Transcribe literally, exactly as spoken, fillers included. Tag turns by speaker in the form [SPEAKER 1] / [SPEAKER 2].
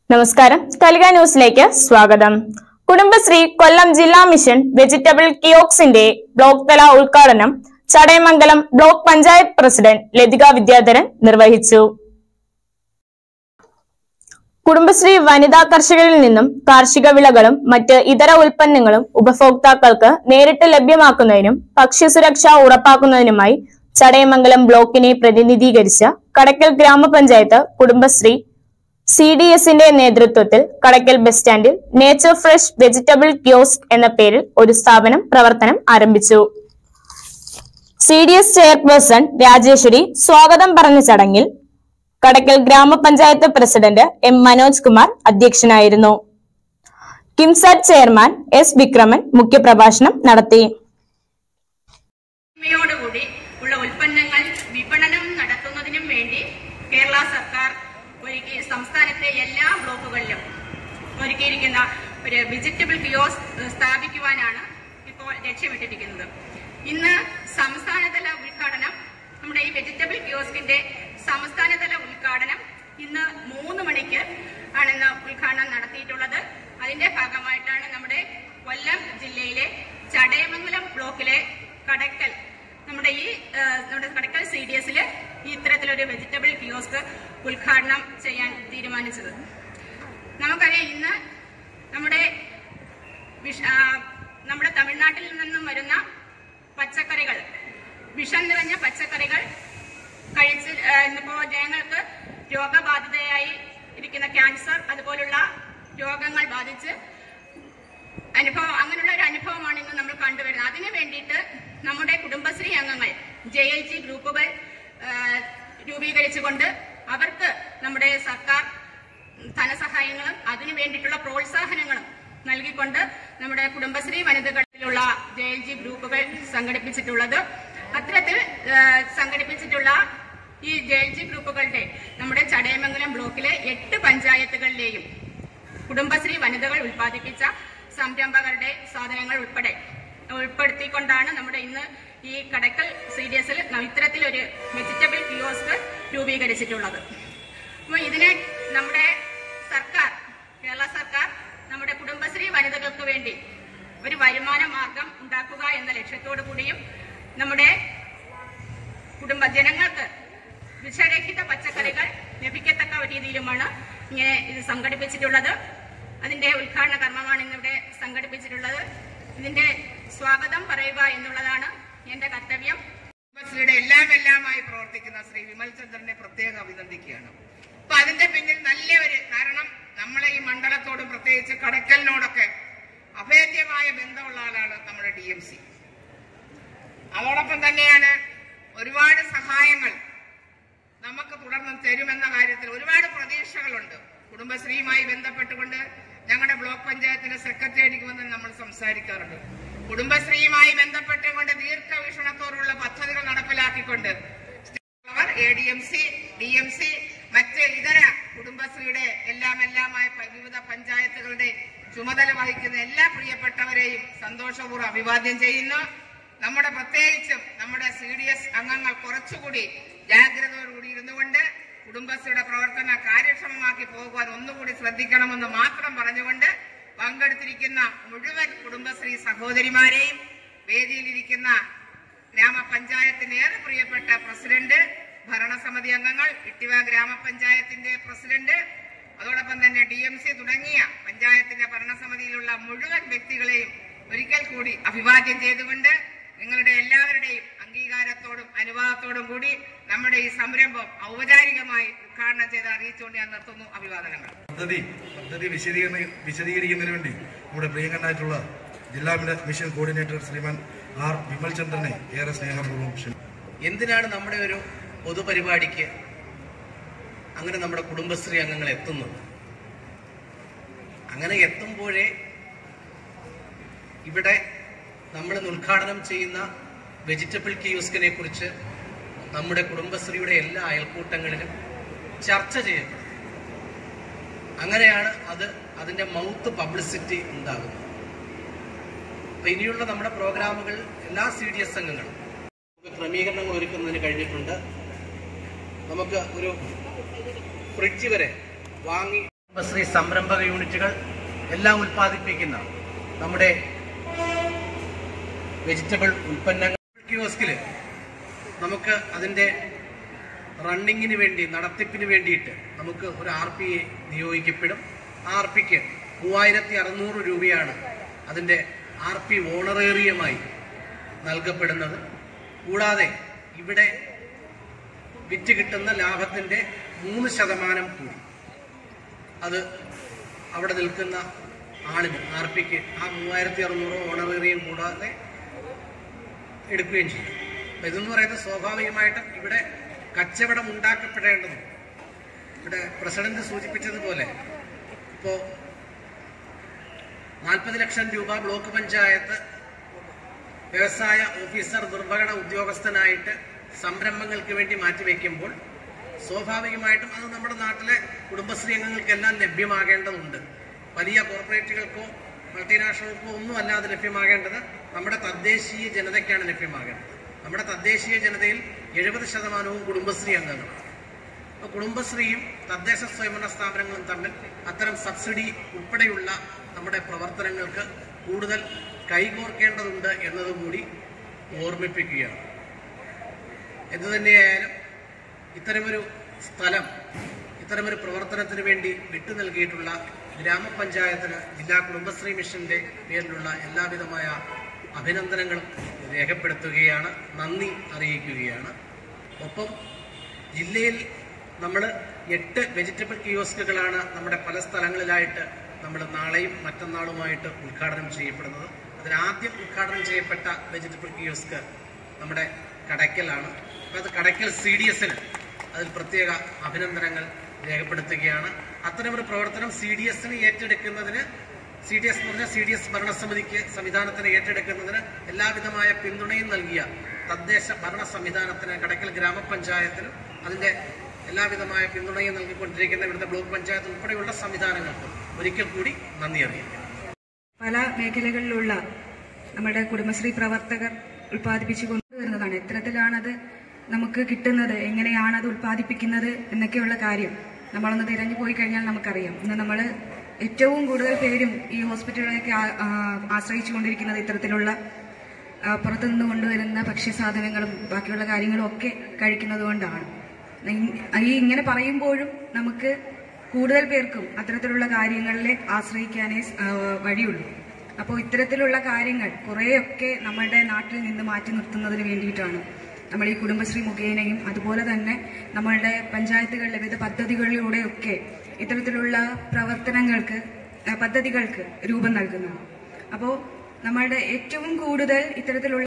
[SPEAKER 1] നമസ്കാരം, കലിക ന്യൂസിലേക്ക് സ്വാഗതം. കുടുംബശ്രീ കൊല്ലം ജില്ലാ മിഷൻ വെജിറ്റബിൾ കിയോക്സിന്റെ ബ്ലോക്ക് തല ഉദ്ഘാടനം ചടയമംഗലം ബ്ലോക്ക് പഞ്ചായത്ത് പ്രസിഡന്റ് ലതിക വിദ്യാധരൻ നിർവഹിച്ചു. കുടുംബശ്രീ വനിതാ കർഷകരിൽ നിന്നും കാർഷിക വിളകളും മറ്റ് ഇതര ഉൽപ്പന്നങ്ങളും ഉപഭോക്താക്കൾക്ക് നേരിട്ട് ലഭ്യമാക്കുന്നതിനും ഭക്ഷ്യസുരക്ഷ ഉറപ്പാക്കുന്നതിനുമായി ചടയമംഗലം ബ്ലോക്കിനെ പ്രതിനിധീകരിച്ച കടയ്ക്കൽ ഗ്രാമപഞ്ചായത്ത് കുടുംബശ്രീ സി ഡി എസിന്റെ നേതൃത്വത്തിൽ കടയ്ക്കൽ ബസ് സ്റ്റാൻഡിൽ നേച്ചർ ഫ്രഷ് വെജിറ്റബിൾ കിയോസ്ക് എന്ന പേരിൽ ഒരു സ്ഥാപനം പ്രവർത്തനം ആരംഭിച്ചു. C D S chairperson Rajeshwari സ്വാഗതം പറഞ്ഞ ചടങ്ങിൽ കടയ്ക്കൽ ഗ്രാമപഞ്ചായത്ത് പ്രസിഡന്റ് എം മനോജ് കുമാർ അധ്യക്ഷനായിരുന്നു. കിംസാറ്റ് ചെയർമാൻ എസ് വിക്രമൻ മുഖ്യപ്രഭാഷണം നടത്തി.
[SPEAKER 2] ഉള്ള ഉൽപ്പന്നങ്ങൾ വിപണനം നടത്തുന്നതിനും വേണ്ടി കേരള സർക്കാർ സംസ്ഥാനത്തെ എല്ലാ ബ്ലോക്കുകളിലും ഒരുക്കിയിരിക്കുന്ന ഒരു വെജിറ്റബിൾ കിയോസ്ക് സ്ഥാപിക്കുവാനാണ് ഇപ്പോൾ ലക്ഷ്യമിട്ടിരിക്കുന്നത്. ഇന്ന് സംസ്ഥാനതല ഉദ്ഘാടനം, നമ്മുടെ ഈ വെജിറ്റബിൾ കിയോസ്കിന്റെ സംസ്ഥാനതല ഉദ്ഘാടനം ഇന്ന് മൂന്ന് മണിക്ക് ആണ് ഇന്ന് ഉദ്ഘാടനം നടത്തിയിട്ടുള്ളത്. അതിന്റെ ഭാഗമായിട്ടാണ് നമ്മുടെ കൊല്ലം ജില്ലയിലെ ചടയമംഗലം ബ്ലോക്കിലെ കടയ്ക്കൽ നമ്മുടെ ഈ നമ്മുടെ കടയ്ക്കൽ സി ഡി എസില് ഈ ഇത്തരത്തിലൊരു വെജിറ്റബിൾ കിയോസ്ക് ഉദ്ഘാടനം ചെയ്യാൻ തീരുമാനിച്ചത്. നമുക്കറിയാം, ഇന്ന് നമ്മുടെ നമ്മുടെ തമിഴ്നാട്ടിൽ നിന്നും വരുന്ന പച്ചക്കറികൾ, വിഷം നിറഞ്ഞ പച്ചക്കറികൾ കഴിച്ച് ഇന്നിപ്പോ ജനങ്ങൾക്ക് രോഗബാധിതയായി ഇരിക്കുന്ന ക്യാൻസർ അതുപോലുള്ള രോഗങ്ങൾ ബാധിച്ച് അനുഭവം അങ്ങനെയുള്ള ഒരു അനുഭവമാണ് ഇന്ന് നമ്മൾ കണ്ടുവരുന്നത്. അതിനു വേണ്ടിയിട്ട് നമ്മുടെ കുടുംബശ്രീ അംഗങ്ങൾ ജെ എൽ ജി ഗ്രൂപ്പുകൾ രൂപീകരിച്ചുകൊണ്ട് അവർക്ക് നമ്മുടെ സർക്കാർ ധനസഹായങ്ങളും അതിനു വേണ്ടിയിട്ടുള്ള പ്രോത്സാഹനങ്ങളും നൽകിക്കൊണ്ട് നമ്മുടെ കുടുംബശ്രീ വനിതകളിലുള്ള ജെ എൽ ജി ഗ്രൂപ്പുകൾ സംഘടിപ്പിച്ചിട്ടുള്ളത്. അത്തരത്തിൽ സംഘടിപ്പിച്ചിട്ടുള്ള ഈ ജെ എൽ ജി ഗ്രൂപ്പുകളുടെ നമ്മുടെ ചടയമംഗലം ബ്ലോക്കിലെ എട്ട് പഞ്ചായത്തുകളിലെയും കുടുംബശ്രീ വനിതകൾ ഉൽപ്പാദിപ്പിച്ച സംരംഭകരുടെ സാധനങ്ങൾ ഉൾപ്പെടെ ഉൾപ്പെടുത്തിക്കൊണ്ടാണ് നമ്മുടെ ഇന്ന് ഈ കടയ്ക്കൽ സി ഡി എസിൽ ഇത്തരത്തിലൊരു വെജിറ്റബിൾ കിയോസ്ക് രൂപീകരിച്ചിട്ടുള്ളത്. അപ്പോൾ ഇതിനെ നമ്മുടെ സർക്കാർ, കേരള സർക്കാർ നമ്മുടെ കുടുംബശ്രീ വനിതകൾക്ക് വേണ്ടി ഒരു വരുമാന മാർഗം ഉണ്ടാക്കുക എന്ന ലക്ഷ്യത്തോടു കൂടിയും നമ്മുടെ കുടുംബ ജനങ്ങൾക്ക് വിഷരഹിത പച്ചക്കറികൾ ലഭിക്കത്തക്ക രീതിയിലുമാണ് ഇങ്ങനെ ഇത് സംഘടിപ്പിച്ചിട്ടുള്ളത്. അതിന്റെ ഉദ്ഘാടന കർമ്മമാണ് ഇന്നിവിടെ സംഘടിപ്പിച്ചിട്ടുള്ളത്. ഇതിന്റെ സ്വാഗതം പറയുക എന്നുള്ളതാണ് എന്റെ കർത്തവ്യം.
[SPEAKER 3] കുടുംബശ്രീയുടെ എല്ലാം എല്ലാമായി പ്രവർത്തിക്കുന്ന ശ്രീ വിമൽ ചന്ദ്രനെ പ്രത്യേകം അഭിനന്ദിക്കുകയാണ്. അപ്പൊ അതിന്റെ പിന്നിൽ നല്ലൊരു കാരണം, നമ്മളെ ഈ മണ്ഡലത്തോടും പ്രത്യേകിച്ച് കടയ്ക്കലിനോടൊക്കെ അഭേദ്യമായ ബന്ധമുള്ള ആളാണ് നമ്മുടെ ഡി എം സി. അതോടൊപ്പം തന്നെയാണ് ഒരുപാട് സഹായങ്ങൾ നമുക്ക് തുടർന്ന് തരുമെന്ന കാര്യത്തിൽ ഒരുപാട് പ്രതീക്ഷകളുണ്ട്. കുടുംബശ്രീയുമായി ബന്ധപ്പെട്ടുകൊണ്ട് ഞങ്ങളുടെ ബ്ലോക്ക് പഞ്ചായത്തിന്റെ സെക്രട്ടേറിയറ്റ് വന്ന് നമ്മൾ സംസാരിക്കാറുണ്ട്. കുടുംബശ്രീയുമായി ബന്ധപ്പെട്ടുകൊണ്ട് ദീർഘവീക്ഷണത്തോടുള്ള പദ്ധതികൾ നടപ്പിലാക്കിക്കൊണ്ട് A D M C, D M C, മറ്റ് ഇതര കുടുംബശ്രീയുടെ എല്ലാം എല്ലാമായ വിവിധ പഞ്ചായത്തുകളുടെ ചുമതല വഹിക്കുന്ന എല്ലാ പ്രിയപ്പെട്ടവരെയും സന്തോഷപൂർവ്വം അഭിവാദ്യം ചെയ്യുന്നു. നമ്മുടെ പ്രത്യേകിച്ചും നമ്മുടെ സി ഡി എസ് അംഗങ്ങൾ കുറച്ചുകൂടി ജാഗ്രതയോടുകൂടി ഇരുന്നുകൊണ്ട് കുടുംബശ്രീയുടെ പ്രവർത്തന കാര്യക്ഷമമാക്കി പോകുവാൻ ഒന്നുകൂടി ശ്രദ്ധിക്കണമെന്ന് മാത്രം പറഞ്ഞുകൊണ്ട് പങ്കെടുത്തിരിക്കുന്ന മുഴുവൻ കുടുംബശ്രീ സഹോദരിമാരെയും, വേദിയിലിരിക്കുന്ന ഗ്രാമപഞ്ചായത്തിന്റെ ഏറെ പ്രിയപ്പെട്ട പ്രസിഡന്റ്, ഭരണസമിതി അംഗങ്ങൾ, ഇട്ടിവ ഗ്രാമപഞ്ചായത്തിന്റെ പ്രസിഡന്റ്, അതോടൊപ്പം തന്നെ ഡി എം സി തുടങ്ങിയ പഞ്ചായത്തിന്റെ ഭരണസമിതിയിലുള്ള മുഴുവൻ വ്യക്തികളെയും ഒരിക്കൽ കൂടി അഭിവാദ്യം ചെയ്തുകൊണ്ട് നിങ്ങളുടെ എല്ലാവരുടെയും അംഗീകാരത്തോടും അനുവാദത്തോടും കൂടി നമ്മുടെ ഈ സംരംഭം ഔപചാരികമായി ഉദ്ഘാടനം ചെയ്ത് അറിയിച്ചുകൊണ്ട് ഞാൻ നിർത്തുന്നു. അഭിവാദനങ്ങൾ.
[SPEAKER 4] പദ്ധതി പദ്ധതി വിശദീകരണ വിശദീകരിക്കുന്നതിന് വേണ്ടി നമ്മുടെ പ്രിയങ്കനായിട്ടുള്ള ജില്ലാ mission coordinator Shriman R Vimal ചന്ദ്രനെ ഏറെ സ്നേഹപൂർവ്വം ക്ഷണിക്കുന്നു.
[SPEAKER 5] എന്തിനാണ് നമ്മുടെ ഒരു പൊതുപരിപാടിക്ക് അങ്ങനെ നമ്മുടെ കുടുംബശ്രീ അംഗങ്ങൾ എത്തുന്നത്? അങ്ങനെ എത്തുമ്പോഴേ ഇവിടെ നമ്മൾ ഉദ്ഘാടനം ചെയ്യുന്ന വെജിറ്റബിൾ കിയോസ്കിനെ കുറിച്ച് നമ്മുടെ കുടുംബശ്രീയുടെ എല്ലാ അയൽക്കൂട്ടങ്ങളിലും ചർച്ച ചെയ്യപ്പെടും. അങ്ങനെയാണ് അത് അതിന്റെ മൗത്ത് പബ്ലിസിറ്റി ഉണ്ടാകുന്നത്. അപ്പൊ ഇനിയുള്ള നമ്മുടെ പ്രോഗ്രാമുകൾ എല്ലാ സി ഡി എസ് അംഗങ്ങളും ക്രമീകരണങ്ങൾ ഒരുക്കുന്നതിന് കഴിഞ്ഞിട്ടുണ്ട്. നമുക്ക് ഒരു ഫ്രിഡ്ജ് വരെ വാങ്ങി കുടുംബശ്രീ സംരംഭക യൂണിറ്റുകൾ എല്ലാം ഉൽപ്പാദിപ്പിക്കുന്ന നമ്മുടെ വെജിറ്റബിൾ ഉൽപ്പന്നങ്ങൾ കിയോസ്കിൽ നമുക്ക് അതിൻ്റെ റണ്ണിങ്ങിന് വേണ്ടി നടത്തിപ്പിന് വേണ്ടിയിട്ട് നമുക്ക് ഒരു ആർ പി നിയോഗിക്കപ്പെടും. ആ ആർ പിക്ക് മൂവായിരത്തി അറുന്നൂറ് രൂപയാണ് അതിൻ്റെ ആർ പി ഓണറേറിയമായി നൽകപ്പെടുന്നത്. കൂടാതെ ഇവിടെ വിറ്റ് കിട്ടുന്ന ലാഭത്തിൻ്റെ മൂന്ന് ശതമാനം കൂടി അത് അവിടെ നിൽക്കുന്ന ആളിന് ആർ പിക്ക് ആ മൂവായിരത്തി അറുന്നൂറ് ഓണറേറിയം കൂടാതെ എടുക്കുകയും ചെയ്യും. അപ്പം ഇതെന്ന് പറയുന്നത് സ്വാഭാവികമായിട്ടും ഇവിടെ കച്ചവടം ഉണ്ടാക്കപ്പെടേണ്ടതും ഇവിടെ പ്രസിഡന്റ് സൂചിപ്പിച്ചതുപോലെ ഇപ്പോൾ നാൽപ്പത് ലക്ഷം രൂപ ബ്ലോക്ക് പഞ്ചായത്ത് വ്യവസായ ഓഫീസർ നിർവഹണ ഉദ്യോഗസ്ഥനായിട്ട് സംരംഭങ്ങൾക്ക് വേണ്ടി മാറ്റിവെക്കുമ്പോൾ സ്വാഭാവികമായിട്ടും അത് നമ്മുടെ നാട്ടിലെ കുടുംബശ്രീ അംഗങ്ങൾക്കെല്ലാം ലഭ്യമാകേണ്ടതുണ്ട്. വലിയ കോർപ്പറേറ്റുകൾക്കോ മൾട്ടിനാഷണൽക്കോ ഒന്നും അല്ലാതെ ലഭ്യമാകേണ്ടത് നമ്മുടെ തദ്ദേശീയ ജനതയ്ക്കാണ് ലഭ്യമാകേണ്ടത്. നമ്മുടെ തദ്ദേശീയ ജനതയിൽ എഴുപത് ശതമാനവും കുടുംബശ്രീ അംഗങ്ങളാണ്. അപ്പോൾ കുടുംബശ്രീയും തദ്ദേശ സ്വയംഭരണ സ്ഥാപനങ്ങളും തമ്മിൽ അത്തരം സബ്സിഡി ഉൾപ്പെടെയുള്ള നമ്മുടെ പ്രവർത്തനങ്ങൾക്ക് കൂടുതൽ കൈകോർക്കേണ്ടതുണ്ട് എന്നതുകൂടി ഓർമ്മിപ്പിക്കുകയാണ്. എന്തുതന്നെയായാലും ഇത്തരമൊരു സ്ഥലം ഇത്തരമൊരു പ്രവർത്തനത്തിന് വേണ്ടി വിട്ടു നൽകിയിട്ടുള്ള ഗ്രാമപഞ്ചായത്തിന് ജില്ലാ കുടുംബശ്രീ മിഷന്റെ പേരിലുള്ള എല്ലാവിധമായ അഭിനന്ദനങ്ങളും രേഖപ്പെടുത്തുകയാണ്, നന്ദി അറിയിക്കുകയാണ്. ഒപ്പം ജില്ലയിൽ നമ്മൾ എട്ട് വെജിറ്റബിൾ കിയോസ്കുകളാണ് നമ്മുടെ പല സ്ഥലങ്ങളിലായിട്ട് നമ്മൾ നാളെയും മറ്റന്നാളുമായിട്ട് ഉദ്ഘാടനം ചെയ്യപ്പെടുന്നത്. അതിലാദ്യം ഉദ്ഘാടനം ചെയ്യപ്പെട്ട വെജിറ്റബിൾ കിയോസ്ക് നമ്മുടെ കടയ്ക്കലാണ്. അപ്പോൾ അത് കടയ്ക്കൽ സി ഡി എസിന് അതിൽ പ്രത്യേക അഭിനന്ദനങ്ങൾ രേഖപ്പെടുത്തുകയാണ്. അത്തരമൊരു പ്രവർത്തനം സി ഡി എസിന് ഏറ്റെടുക്കുന്നതിന് സി ഡി എസ് എന്ന് പറഞ്ഞാൽ സി ഡി എസ് ഭരണസമിതിക്ക് സംവിധാനത്തിന് ഏറ്റെടുക്കുന്നതിന് എല്ലാവിധമായ പിന്തുണയും നൽകിയ തദ്ദേശ ഭരണ സംവിധാനത്തിന് കടയ്ക്കൽ ഗ്രാമപഞ്ചായത്തിനും അതിന്റെ എല്ലാവിധമായ പിന്തുണയും നൽകിക്കൊണ്ടിരിക്കുന്ന ഇവിടുത്തെ ബ്ലോക്ക് പഞ്ചായത്ത് ഉൾപ്പെടെയുള്ള സംവിധാനങ്ങൾക്കും ഒരിക്കൽ കൂടി നന്ദി അറിയിക്കുന്നു.
[SPEAKER 6] പല മേഖലകളിലുള്ള നമ്മുടെ കുടുംബശ്രീ പ്രവർത്തകർ ഉൽപ്പാദിപ്പിച്ചു കൊണ്ടുവരുന്നതാണ്. എത്തരത്തിലാണത് നമുക്ക് കിട്ടുന്നത്, എങ്ങനെയാണത് ഉൽപ്പാദിപ്പിക്കുന്നത് എന്നൊക്കെയുള്ള കാര്യം നമ്മളൊന്ന് തിരഞ്ഞു പോയി കഴിഞ്ഞാൽ നമുക്കറിയാം. ഇന്ന് നമ്മൾ ഏറ്റവും കൂടുതൽ പേരും ഈ ഹോസ്പിറ്റലുകളൊക്കെ ആശ്രയിച്ചു കൊണ്ടിരിക്കുന്നത് ഇത്തരത്തിലുള്ള പുറത്തുനിന്ന് കൊണ്ടുവരുന്ന ഭക്ഷ്യസാധനങ്ങളും ബാക്കിയുള്ള കാര്യങ്ങളും ഒക്കെ കഴിക്കുന്നത് കൊണ്ടാണ്. ഈ ഇങ്ങനെ പറയുമ്പോഴും നമുക്ക് കൂടുതൽ പേർക്കും അത്തരത്തിലുള്ള കാര്യങ്ങളിലെ ആശ്രയിക്കാനേ വഴിയുള്ളൂ. അപ്പോൾ ഇത്തരത്തിലുള്ള കാര്യങ്ങൾ കുറേയൊക്കെ നമ്മുടെ നാട്ടിൽ നിന്ന് മാറ്റി നിർത്തുന്നതിന് വേണ്ടിയിട്ടാണ് നമ്മൾ ഈ കുടുംബശ്രീ മുഖേനയും അതുപോലെ തന്നെ നമ്മളുടെ പഞ്ചായത്തുകളിലെ വിവിധ പദ്ധതികളിലൂടെയൊക്കെ ഇത്തരത്തിലുള്ള പ്രവർത്തനങ്ങൾക്ക് പദ്ധതികൾക്ക് രൂപം നൽകുന്നു. അപ്പോൾ നമ്മളുടെ ഏറ്റവും കൂടുതൽ ഇത്തരത്തിലുള്ള